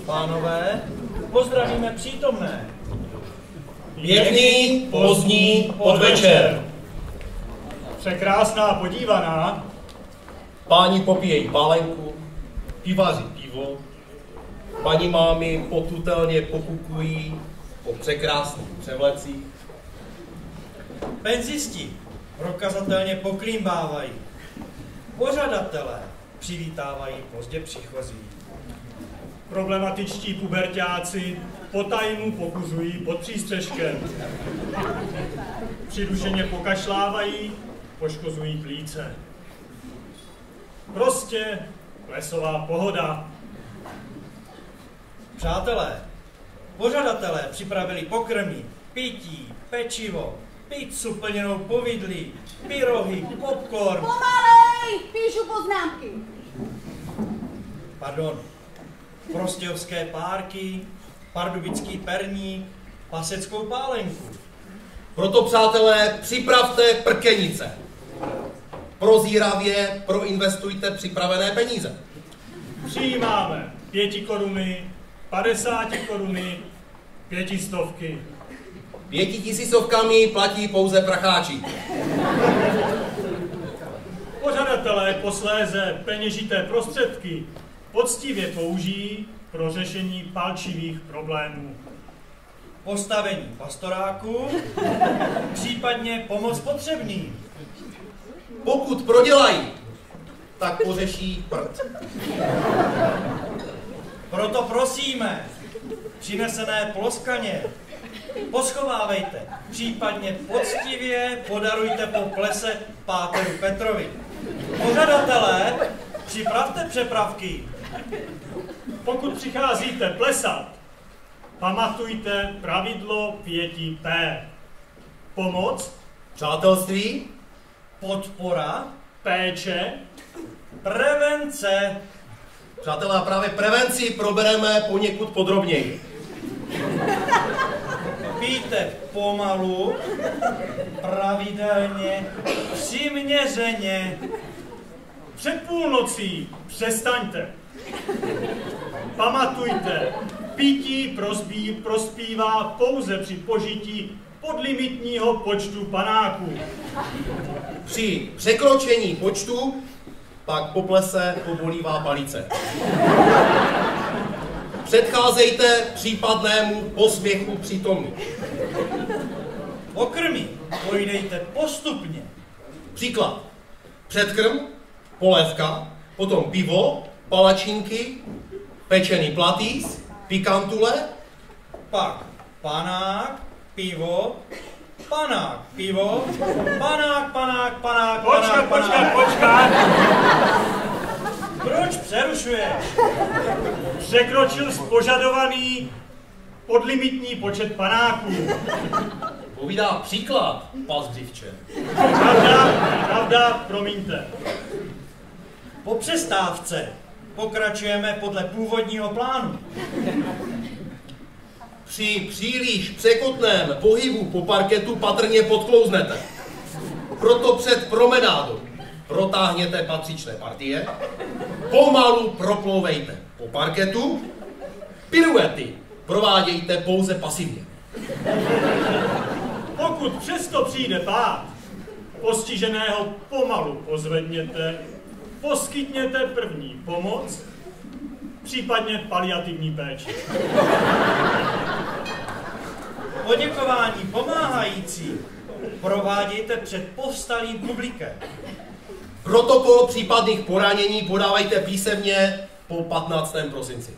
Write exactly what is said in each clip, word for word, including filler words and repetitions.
Pánové, pozdravíme přítomné. Pěkný pozdní podvečer. Překrásná podívaná. Páni popíjejí pálenku, pivaři pivo, paní mámy potutelně pokukují po překrásných převlecích. Penzisti prokazatelně poklímbávají. Pořadatelé přivítávají pozdě příchozí. Problematičtí puberťáci potajmu pokuzují pod přístřeškem. Přidušeně pokašlávají, poškozují plíce. Prostě lesová pohoda. Přátelé, pořadatelé připravili pokrmy, pití, pečivo, pizzu plněnou povidlí, pyrohy, popcorn. Pomalej, píšu poznámky. Pardon. Prostějovské párky, pardubický perník, paseckou pálenku. Proto, přátelé, připravte prkenice. Prozíravě proinvestujte připravené peníze. Přijímáme pěti koruny, padesáti koruny, pětistovky. Pěti tisícovkami platí pouze pracháči. Pořadatelé posléze peněžité prostředky poctivě použijí pro řešení palčivých problémů. Postavení pastoráku, případně pomoc potřebným. Pokud prodělají, tak pořeší prd. Proto prosíme, přinesené ploskaně poschovávejte, případně poctivě podarujte po plese páteru Petrovi. Pořadatelé, připravte přepravky. Pokud přicházíte plesat, pamatujte pravidlo pěti P. Pomoc, Přátelství, Podpora, péče, prevence. přátelé, a právě prevenci probereme poněkud podrobněji. Pijte pomalu, pravidelně, přiměřeně. před půlnocí přestaňte. Pamatujte, pití prospí, prospívá pouze při požití podlimitního počtu panáků. Při překročení počtu pak po plese pobolívá palice. Předcházejte případnému posměchu přítomných. Pokrmy pojdejte postupně. Příklad. Předkrm, polévka, potom pivo, palačinky, pečený platýs, pikantule, Pak panák, pivo, panák, pivo, panák, panák, panák, Počkat, panák, počkat, panák. počkat. Proč přerušuješ? Překročil spožadovaný podlimitní počet panáků. povídá příklad, pazdřivče. Pravda, pravda, promiňte. Po přestávce pokračujeme podle původního plánu. Při příliš překotném pohybu po parketu patrně podklouznete. Proto před promenádou protáhněte patřičné partie, pomalu proplouvejte po parketu, piruety provádějte pouze pasivně. Pokud přesto přijde pád, postiženého pomalu pozvedněte, poskytněte první pomoc, případně paliativní péči. Poděkování pomáhající provádějte před povstalým publikem. Protokol případných poranění podávajte písemně po patnáctém prosinci.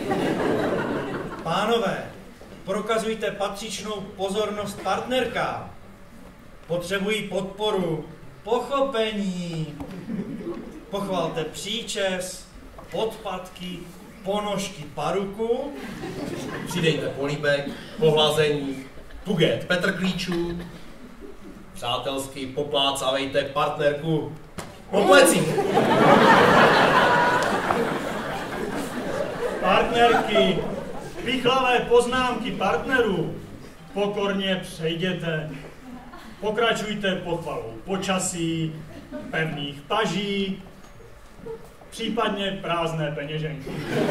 Pánové, prokazujte patřičnou pozornost partnerkám. Potřebují podporu, pochopení. Pochvalte příčes, podpatky, ponožky paruku. Přidejte políbek, pohlazení, puget Petr klíčů. Přátelsky poplácávejte partnerku po plecích. Partnerky, pichlavé poznámky partnerů pokorně přejděte. Pokračujte pochvalou počasí, pevných paží. případně prázdné peněženky.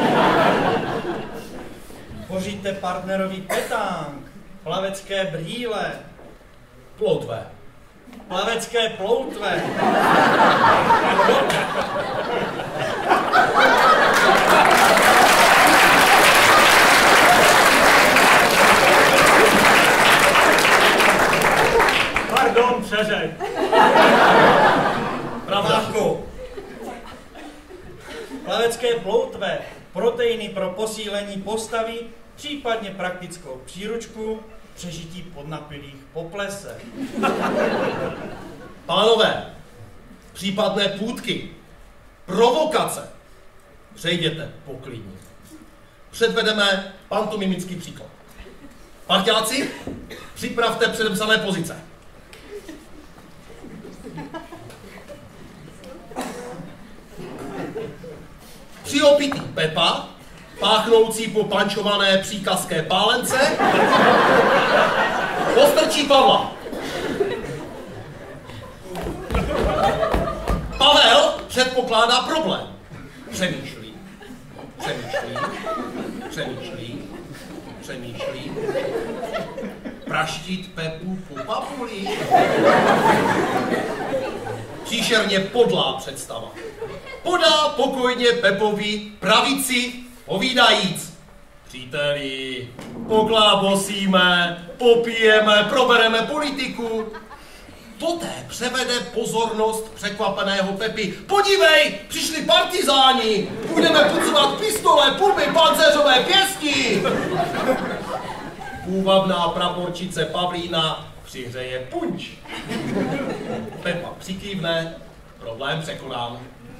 Pořiďte partnerovi petánk, plavecké brýle, Ploutve. plavecké ploutve, Pardon, přeřek. Pravdáku. Plavecké ploutve, proteiny pro posílení postavy, případně praktickou příručku, přežití podnapilých po plese. Pánové, případné půtky, provokace, přejděte poklidně. Předvedeme pantomimický příklad. Parťáci, připravte předepsané pozice. Přiopitý Pepa, páchnoucí po pančované příkazské pálence, postrčí Pavla. Pavel předpokládá problém. Přemýšlí, přemýšlí, přemýšlí, přemýšlí. Praštít Pepu po papuli. Příšerně podlá představa. Podá pokojně Pepovi pravici, povídajíc. Příteli, poklábosíme, popijeme, probereme politiku. Poté převede pozornost překvapeného Pepy. Podívej, přišli partizáni, budeme pucovat pistole, pumy, pancéřové pěsti. Půvabná praporčice Pavlína přihřeje punč. Pepa přikývne, problém překonán.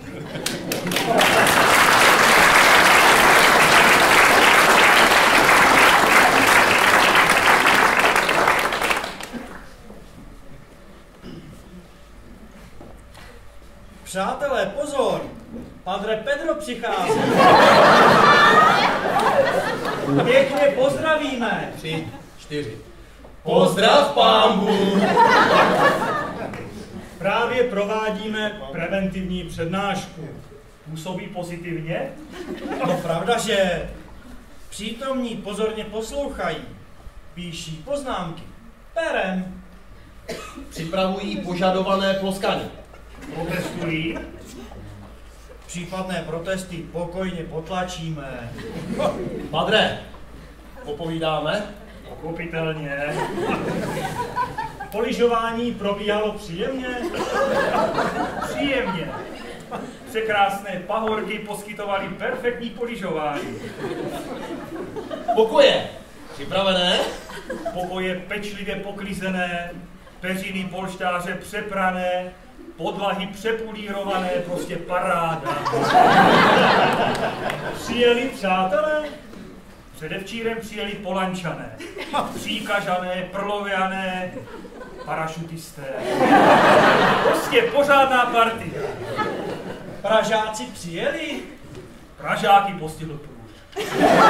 Přátelé, pozor! Padre Pedro přichází. Pěkně pozdravíme. Tři, čtyři. Pozdrav, pán Bůh! Právě provádíme preventivní přednášku. Působí pozitivně? No pravda, že přítomní pozorně poslouchají, píší poznámky perem, Připravují požadované ploskany. Protestují? případné protesty pokojně potlačíme. Padre, popovídáme? Pochopitelně. Poližování probíhalo příjemně? Příjemně. Překrásné pahorky poskytovaly perfektní poližování. Pokoje, připravené? Pokoje pečlivě poklizené, peřiny polštáře přeprané, podlahy přepulírované, prostě paráda. Přijeli přátelé? Předevčírem přijeli Polančané, Příkažané, Prloviané, parašutisté. Prostě pořádná partia. Pražáci přijeli? Pražáky postihl průř.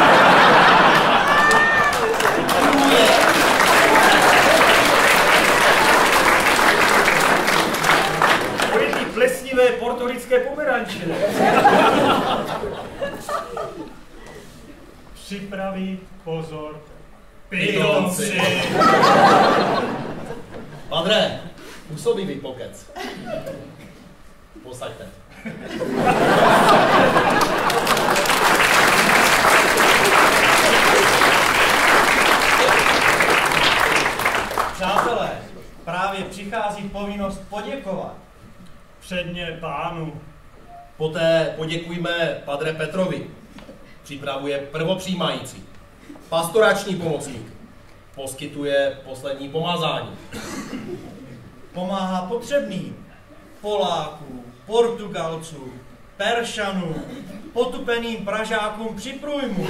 Ty plesnivé portorické pomeranče. Připravit pozor. Pitomci. Padre, působivý pokec. Posaďte. Přátelé, právě přichází povinnost poděkovat. Předně pánu. Poté poděkujme Padre Petrovi. Připravuje prvopřijímající. Pastorační pomocník. Poskytuje poslední pomazání. Pomáhá potřebným. Poláků, Portugalců, Peršanů, potupeným Pražákům při průjmu.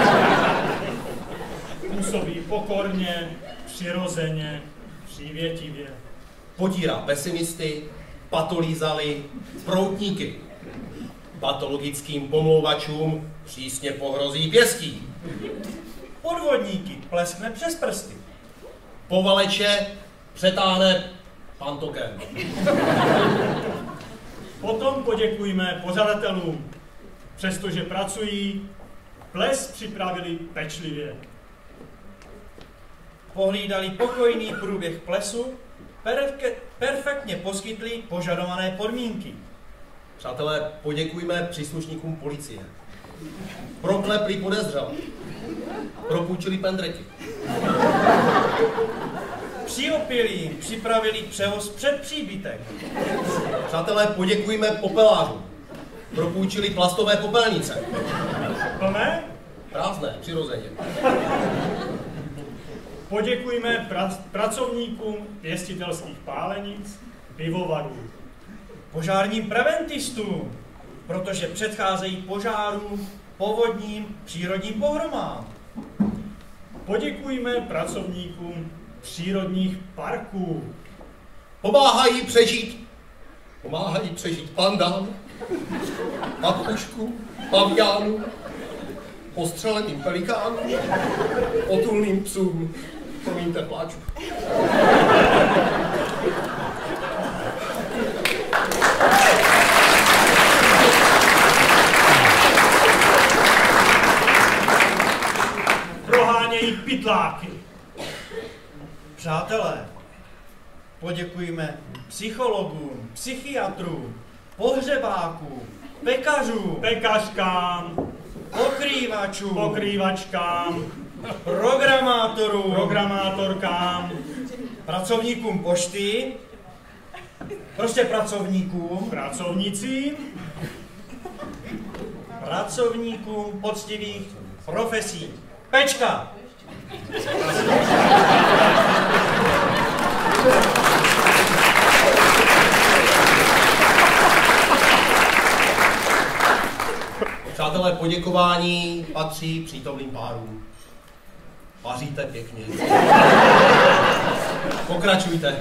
Působí pokorně, přirozeně, přívětivě. Potírá pesimisty, patolízaly, proutníky. Patologickým pomlouvačům přísně pohrozí pěstí. Podvodníky pleskne přes prsty. Povaleče přetáhne pantokem. Potom poděkujme pořadatelům. Přestože pracují, ples připravili pečlivě. Pohlídali pokojný průběh plesu, perfe perfektně poskytli požadované podmínky. Přátelé, poděkujme příslušníkům policie. Proklepli podezřelé. Propůjčili pendreky. Při opilí připravili převoz před příbytek. Přátelé, poděkujme popelářům. Propůjčili plastové popelnice. Plné? Prázdné, přirozeně. Poděkujme pra pracovníkům pěstitelských pálenic, pivovarů. Požárním preventistům, protože předcházejí požárům, povodním, přírodním pohromám. Poděkujme pracovníkům přírodních parků. Pomáhají přežít, pomáhají přežít pandám, papoušku, paviánu, postřeleným pelikánům, potulným psům. Promiňte, pláču. Prohánějí pytláky. Přátelé, poděkujme psychologům, psychiatrům, pohřebákům, pekařům, Pekařkám, pokrývačům, pokrývačkám, programátorům, programátorkám, pracovníkům pošty, prostě pracovníkům, pracovnicím, pracovníkům poctivých profesí. Pečka! Přátelé, poděkování patří přítomným párům. Vaříte pěkně. Pokračujte.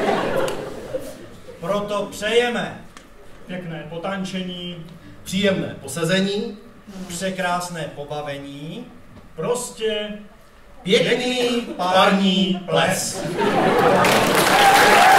Proto přejeme pěkné potančení, Příjemné posezení, překrásné pobavení, prostě pěkný pární ples.